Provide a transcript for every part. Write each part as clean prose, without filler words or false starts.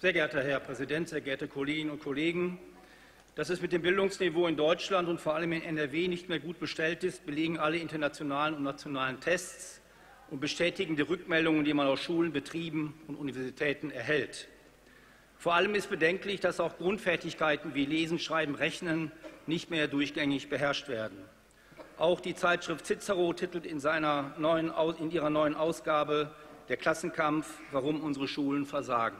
Sehr geehrter Herr Präsident, sehr geehrte Kolleginnen und Kollegen! Dass es mit dem Bildungsniveau in Deutschland und vor allem in NRW nicht mehr gut bestellt ist, belegen alle internationalen und nationalen Tests und bestätigen die Rückmeldungen, die man aus Schulen, Betrieben und Universitäten erhält. Vor allem ist bedenklich, dass auch Grundfertigkeiten wie Lesen, Schreiben, Rechnen nicht mehr durchgängig beherrscht werden. Auch die Zeitschrift Cicero titelt in ihrer neuen Ausgabe Der Klassenkampf, warum unsere Schulen versagen.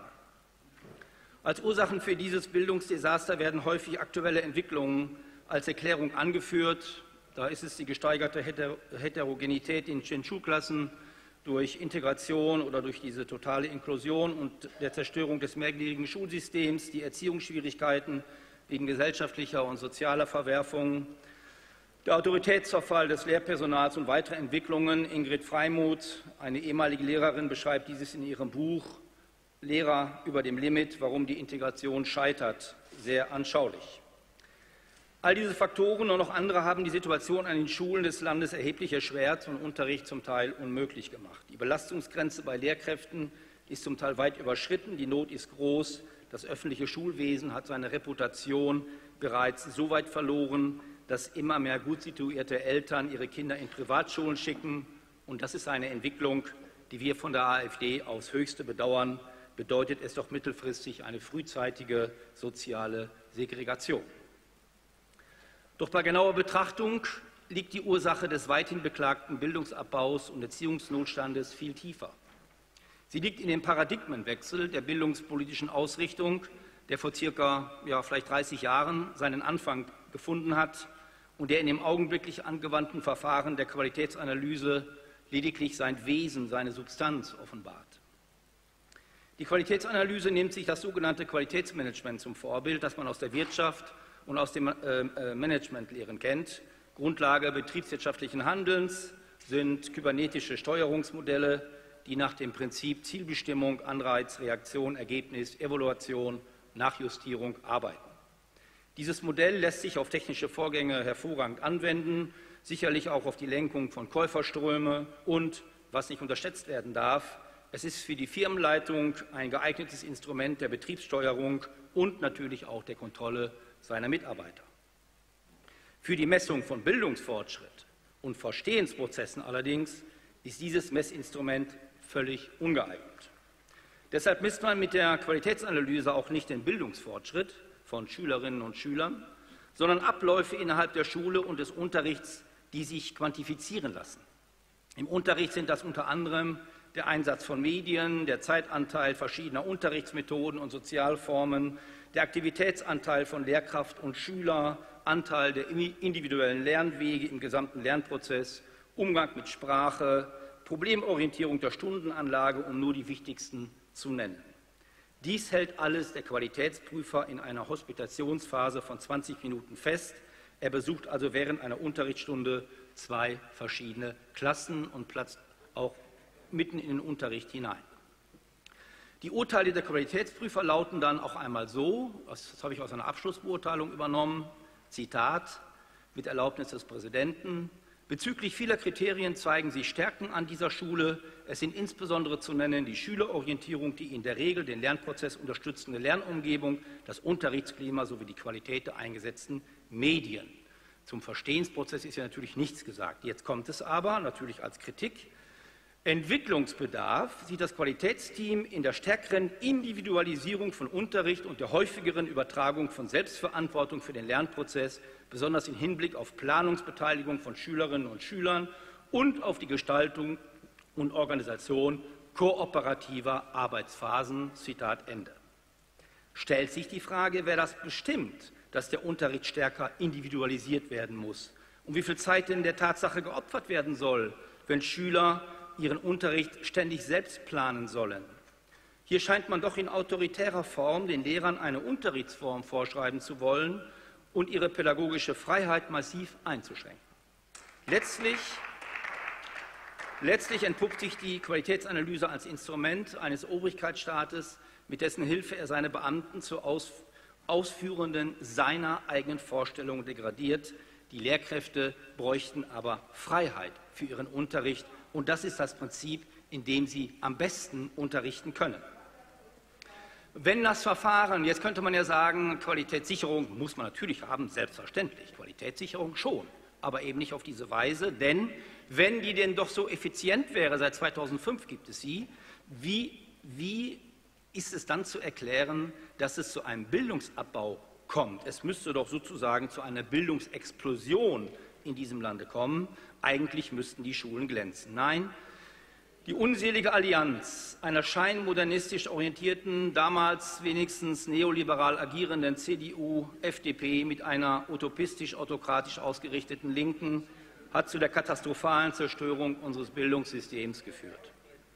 Als Ursachen für dieses Bildungsdesaster werden häufig aktuelle Entwicklungen als Erklärung angeführt. Da ist es die gesteigerte Heterogenität in den Schulklassen durch Integration oder durch diese totale Inklusion und der Zerstörung des mehrgliedrigen Schulsystems, die Erziehungsschwierigkeiten wegen gesellschaftlicher und sozialer Verwerfungen, der Autoritätsverfall des Lehrpersonals und weitere Entwicklungen. Ingrid Freimuth, eine ehemalige Lehrerin, beschreibt dieses in ihrem Buch Lehrer über dem Limit, warum die Integration scheitert, sehr anschaulich. All diese Faktoren und noch andere haben die Situation an den Schulen des Landes erheblich erschwert und Unterricht zum Teil unmöglich gemacht. Die Belastungsgrenze bei Lehrkräften ist zum Teil weit überschritten, die Not ist groß. Das öffentliche Schulwesen hat seine Reputation bereits so weit verloren, dass immer mehr gut situierte Eltern ihre Kinder in Privatschulen schicken. Und das ist eine Entwicklung, die wir von der AfD aufs Höchste bedauern. Bedeutet es doch mittelfristig eine frühzeitige soziale Segregation. Doch bei genauer Betrachtung liegt die Ursache des weithin beklagten Bildungsabbaus und Erziehungsnotstandes viel tiefer. Sie liegt in dem Paradigmenwechsel der bildungspolitischen Ausrichtung, der vor vielleicht 30 Jahren seinen Anfang gefunden hat und der in dem augenblicklich angewandten Verfahren der Qualitätsanalyse lediglich sein Wesen, seine Substanz offenbart. Die Qualitätsanalyse nimmt sich das sogenannte Qualitätsmanagement zum Vorbild, das man aus der Wirtschaft und aus dem Managementlehren kennt. Grundlage betriebswirtschaftlichen Handelns sind kybernetische Steuerungsmodelle, die nach dem Prinzip Zielbestimmung, Anreiz, Reaktion, Ergebnis, Evaluation, Nachjustierung arbeiten. Dieses Modell lässt sich auf technische Vorgänge hervorragend anwenden, sicherlich auch auf die Lenkung von Käuferströmen und, was nicht unterschätzt werden darf, es ist für die Firmenleitung ein geeignetes Instrument der Betriebssteuerung und natürlich auch der Kontrolle seiner Mitarbeiter. Für die Messung von Bildungsfortschritt und Verstehensprozessen allerdings ist dieses Messinstrument völlig ungeeignet. Deshalb misst man mit der Qualitätsanalyse auch nicht den Bildungsfortschritt von Schülerinnen und Schülern, sondern Abläufe innerhalb der Schule und des Unterrichts, die sich quantifizieren lassen. Im Unterricht sind das unter anderem der Einsatz von Medien, der Zeitanteil verschiedener Unterrichtsmethoden und Sozialformen, der Aktivitätsanteil von Lehrkraft und Schüler, Anteil der individuellen Lernwege im gesamten Lernprozess, Umgang mit Sprache, Problemorientierung der Stundenanlage, um nur die wichtigsten zu nennen. Dies hält alles der Qualitätsprüfer in einer Hospitationsphase von 20 Minuten fest. Er besucht also während einer Unterrichtsstunde 2 verschiedene Klassen und platzt auch mitten in den Unterricht hinein. Die Urteile der Qualitätsprüfer lauten dann auch einmal so, das habe ich aus einer Abschlussbeurteilung übernommen, Zitat, mit Erlaubnis des Präsidenten: Bezüglich vieler Kriterien zeigen sich Stärken an dieser Schule. Es sind insbesondere zu nennen die Schülerorientierung, die in der Regel den Lernprozess unterstützende Lernumgebung, das Unterrichtsklima sowie die Qualität der eingesetzten Medien. Zum Verstehensprozess ist ja natürlich nichts gesagt. Jetzt kommt es aber natürlich als Kritik. Entwicklungsbedarf sieht das Qualitätsteam in der stärkeren Individualisierung von Unterricht und der häufigeren Übertragung von Selbstverantwortung für den Lernprozess, besonders im Hinblick auf Planungsbeteiligung von Schülerinnen und Schülern und auf die Gestaltung und Organisation kooperativer Arbeitsphasen. Zitat Ende. Stellt sich die Frage, wer das bestimmt, dass der Unterricht stärker individualisiert werden muss und wie viel Zeit denn der Tatsache geopfert werden soll, wenn Schüler ihren Unterricht ständig selbst planen sollen. Hier scheint man doch in autoritärer Form den Lehrern eine Unterrichtsform vorschreiben zu wollen und ihre pädagogische Freiheit massiv einzuschränken. Letztlich entpuppt sich die Qualitätsanalyse als Instrument eines Obrigkeitsstaates, mit dessen Hilfe er seine Beamten zu Ausführenden seiner eigenen Vorstellungen degradiert. Die Lehrkräfte bräuchten aber Freiheit für ihren Unterricht. Und das ist das Prinzip, in dem sie am besten unterrichten können. Wenn das Verfahren, jetzt könnte man ja sagen, Qualitätssicherung muss man natürlich haben, selbstverständlich, Qualitätssicherung schon, aber eben nicht auf diese Weise, denn wenn die denn doch so effizient wäre, seit 2005 gibt es sie, wie ist es dann zu erklären, dass es zu einem Bildungsabbau kommt? Es müsste doch sozusagen zu einer Bildungsexplosion in diesem Lande kommen. Eigentlich müssten die Schulen glänzen. Nein, die unselige Allianz einer scheinmodernistisch orientierten, damals wenigstens neoliberal agierenden CDU, FDP mit einer utopistisch-autokratisch ausgerichteten Linken hat zu der katastrophalen Zerstörung unseres Bildungssystems geführt.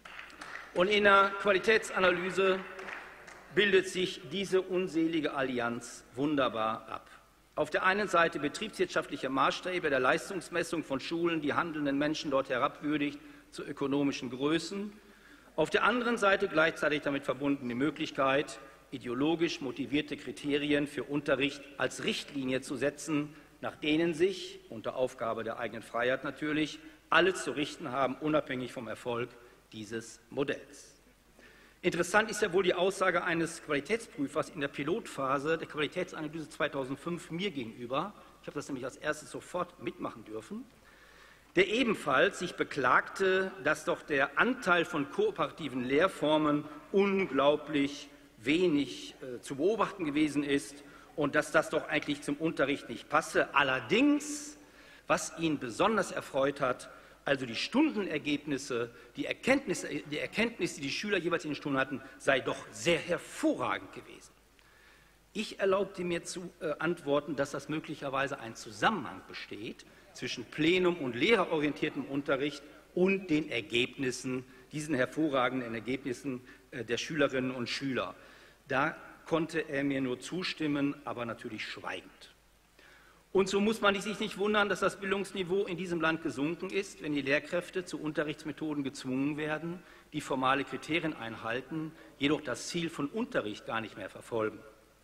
Und in der Qualitätsanalyse bildet sich diese unselige Allianz wunderbar ab. Auf der einen Seite betriebswirtschaftliche Maßstäbe der Leistungsmessung von Schulen, die handelnden Menschen dort herabwürdigt zu ökonomischen Größen. Auf der anderen Seite gleichzeitig damit verbunden die Möglichkeit, ideologisch motivierte Kriterien für Unterricht als Richtlinie zu setzen, nach denen sich, unter Aufgabe der eigenen Freiheit natürlich, alle zu richten haben, unabhängig vom Erfolg dieses Modells. Interessant ist ja wohl die Aussage eines Qualitätsprüfers in der Pilotphase der Qualitätsanalyse 2005 mir gegenüber, ich habe das nämlich als erstes sofort mitmachen dürfen, der ebenfalls sich beklagte, dass doch der Anteil von kooperativen Lehrformen unglaublich wenig zu beobachten gewesen ist und dass das doch eigentlich zum Unterricht nicht passe. Allerdings, was ihn besonders erfreut hat, also die Stundenergebnisse, die Erkenntnisse, die die Schüler jeweils in den Stunden hatten, sei doch sehr hervorragend gewesen. Ich erlaubte mir zu antworten, dass das möglicherweise ein Zusammenhang besteht zwischen Plenum- und lehrerorientiertem Unterricht und den Ergebnissen, diesen hervorragenden Ergebnissen der Schülerinnen und Schüler. Da konnte er mir nur zustimmen, aber natürlich schweigend. Und so muss man sich nicht wundern, dass das Bildungsniveau in diesem Land gesunken ist, wenn die Lehrkräfte zu Unterrichtsmethoden gezwungen werden, die formale Kriterien einhalten, jedoch das Ziel von Unterricht gar nicht mehr verfolgen.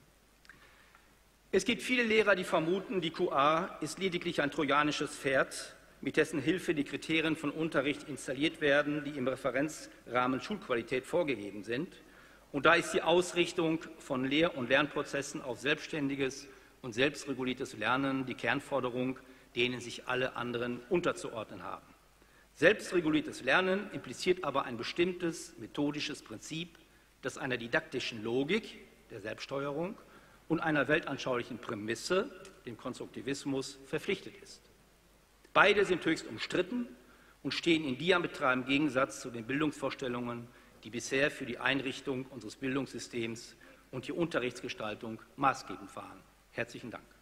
Es gibt viele Lehrer, die vermuten, die QA ist lediglich ein trojanisches Pferd, mit dessen Hilfe die Kriterien von Unterricht installiert werden, die im Referenzrahmen Schulqualität vorgegeben sind. Und da ist die Ausrichtung von Lehr- und Lernprozessen auf selbstständiges und selbstreguliertes Lernen die Kernforderung, denen sich alle anderen unterzuordnen haben. Selbstreguliertes Lernen impliziert aber ein bestimmtes methodisches Prinzip, das einer didaktischen Logik, der Selbststeuerung, und einer weltanschaulichen Prämisse, dem Konstruktivismus, verpflichtet ist. Beide sind höchst umstritten und stehen in diametralem Gegensatz zu den Bildungsvorstellungen, die bisher für die Einrichtung unseres Bildungssystems und die Unterrichtsgestaltung maßgebend waren. Herzlichen Dank.